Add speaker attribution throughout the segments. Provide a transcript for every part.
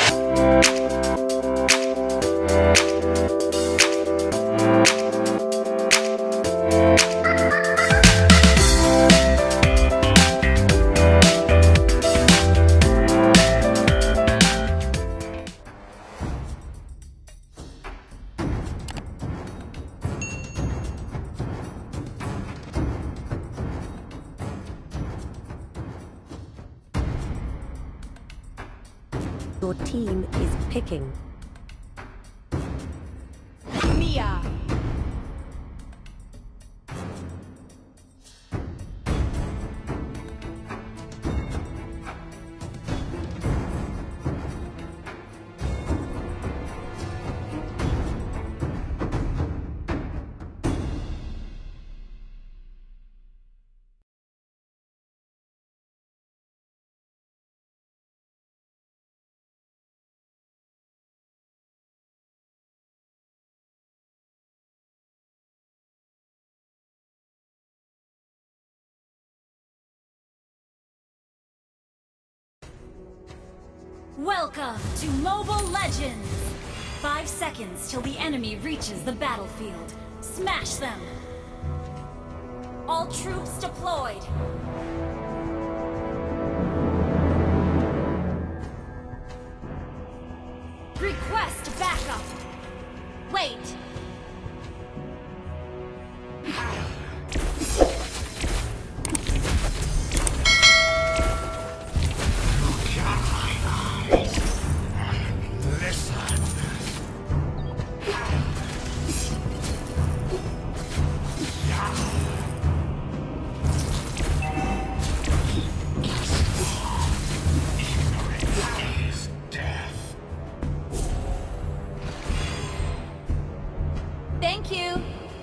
Speaker 1: Your team is picking.
Speaker 2: Mia.
Speaker 3: Welcome to Mobile Legends! 5 seconds till the enemy reaches the battlefield. Smash them! All troops deployed! Request backup! Wait! Thank you!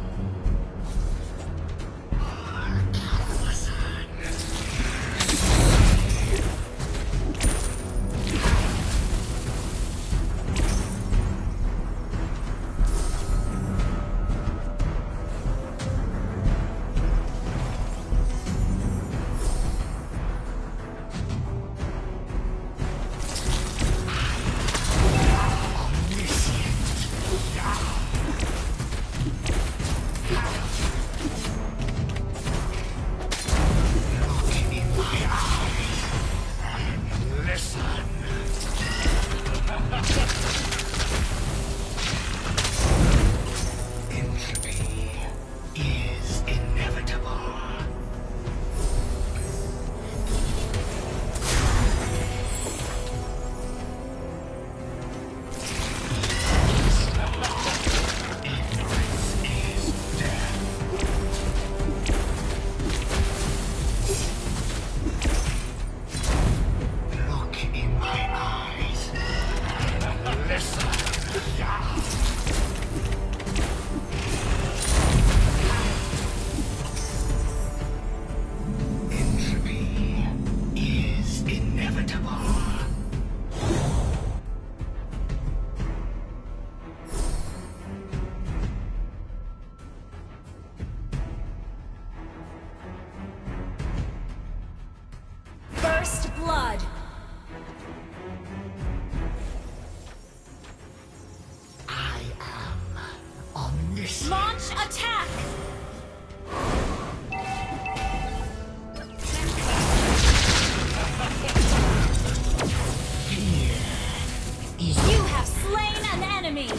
Speaker 3: First blood!
Speaker 4: I am omniscient.
Speaker 3: Launch attack! You have slain an enemy!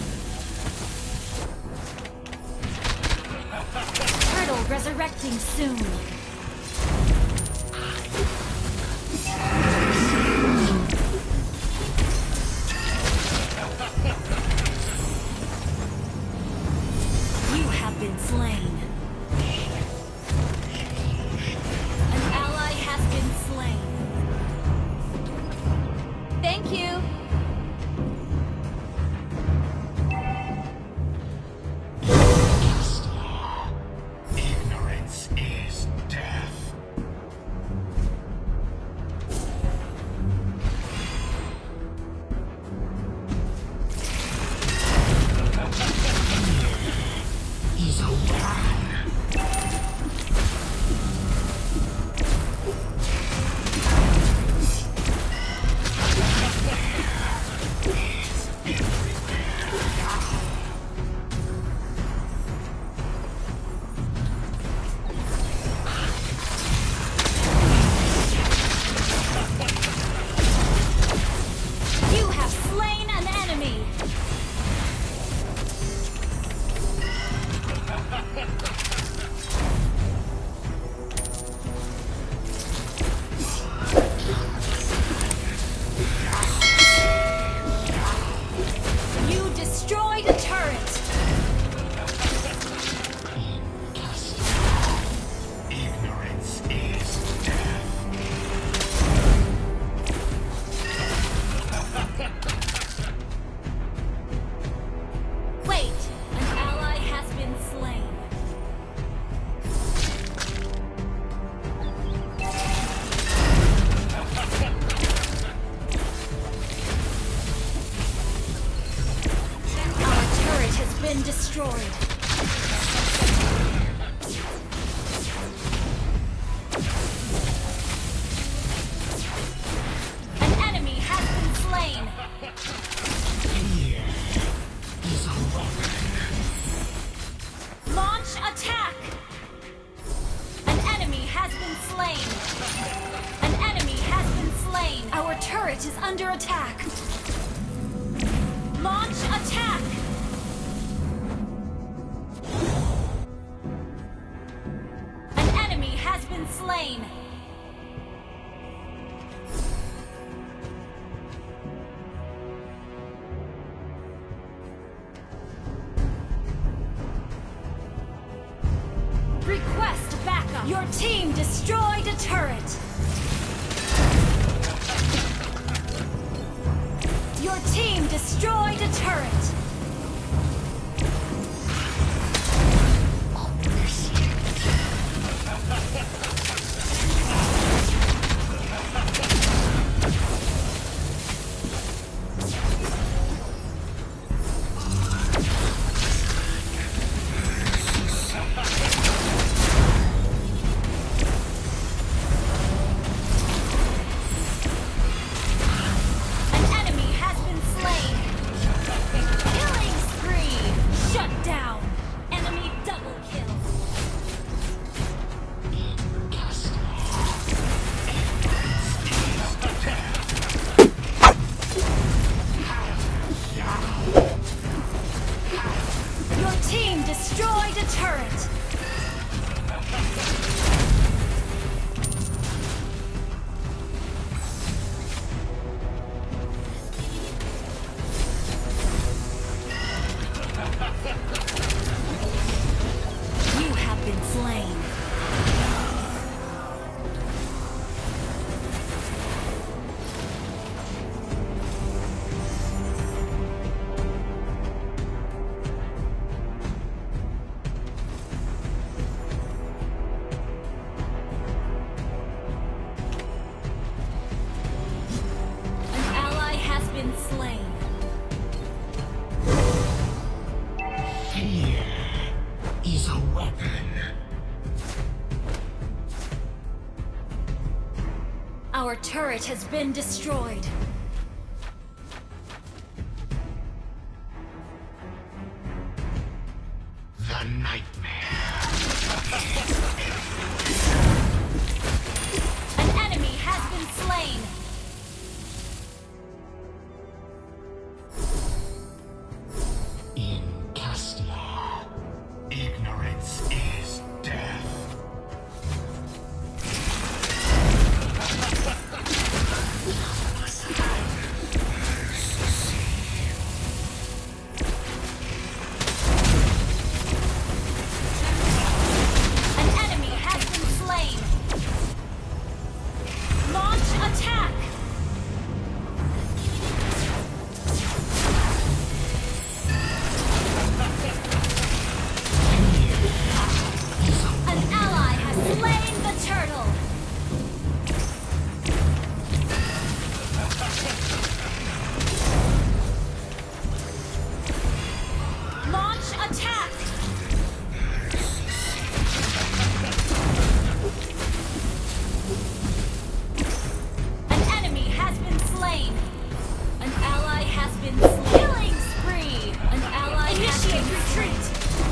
Speaker 3: Turtle resurrecting soon! You have been slain. An ally has been slain. Thank you.
Speaker 4: Ignorance is
Speaker 3: destroyed. An enemy has been slain.
Speaker 4: Fear is a weapon.
Speaker 3: Launch attack! An enemy has been slain. An enemy has been slain. Our turret is under attack. Launch attack! An enemy has been slain. Request backup. Your team destroyed a turret. Your team destroyed a turret. An enemy has been slain. Killing spree. Shut down. Enemy double kill. Your team destroyed a turret. You have been slain. An ally has been slain.
Speaker 4: Fear is a weapon.
Speaker 3: Our turret has been destroyed.
Speaker 4: The nightmare.
Speaker 3: An enemy has been slain.
Speaker 4: In Castia, ignorance is death.
Speaker 3: An enemy has been slain. Launch attack. An ally has slain the turtle. Launch attack. An enemy has been slain. An ally has been slain. Killing spree. An ally has been retreat.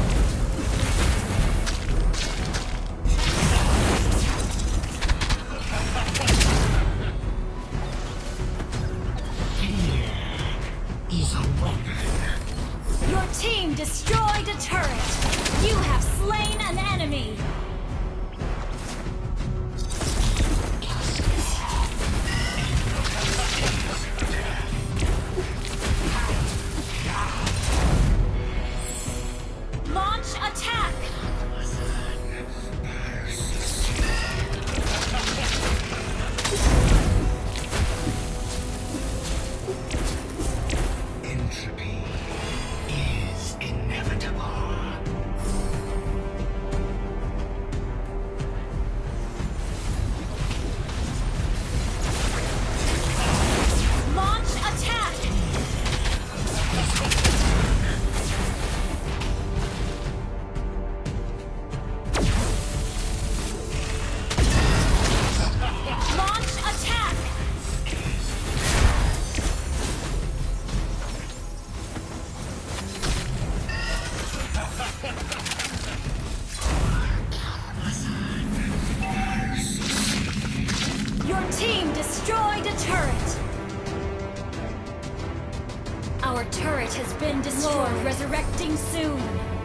Speaker 4: Fear is a weapon.
Speaker 3: Your team destroyed a turret. You have slain an enemy. Launch attack.
Speaker 4: Entropy is inevitable.
Speaker 3: Your turret has been destroyed. Lord, resurrecting soon.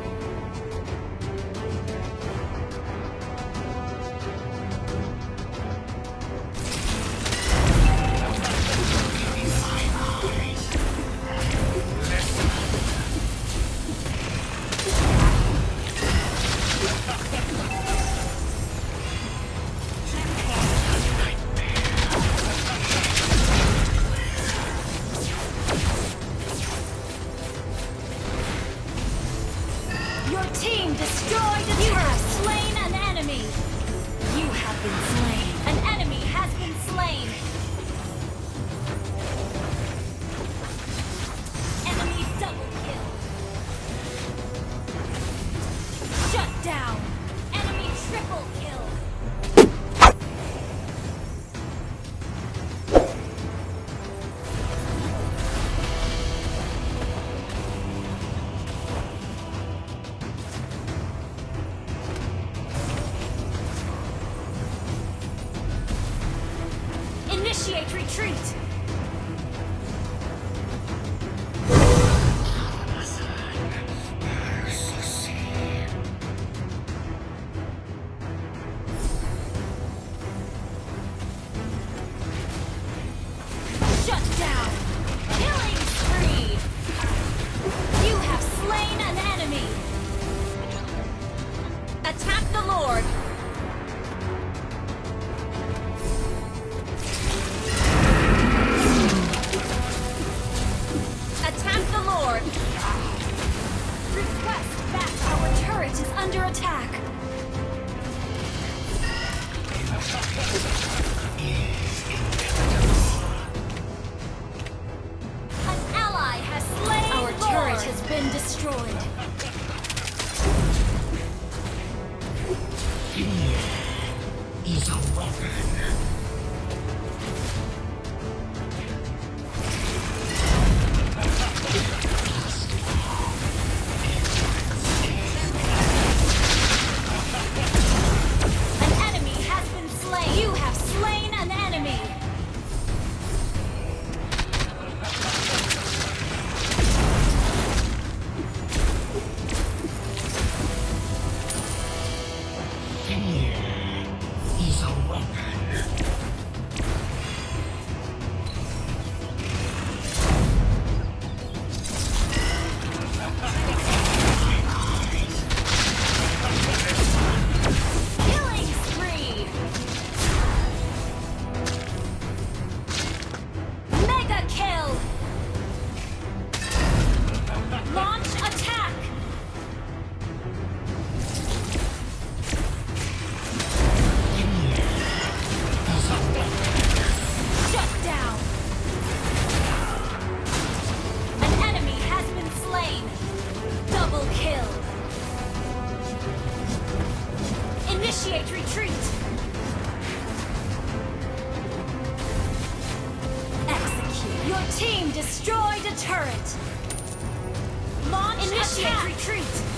Speaker 3: Your team destroyed a turret. You have slain an enemy. You have been slain. An enemy has been slain. Enemy double kill. Shut down. Enemy triple kill. Initiate retreat! Shut down! Killing spree! You have slain an enemy! Attack the Lord! Request back! Our turret is under attack! An ally has slain Our Lord. Turret has been destroyed.
Speaker 4: Fear is a weapon.
Speaker 3: Initiate retreat! Execute! Your team destroyed a turret! Launch Initiate attack. Retreat!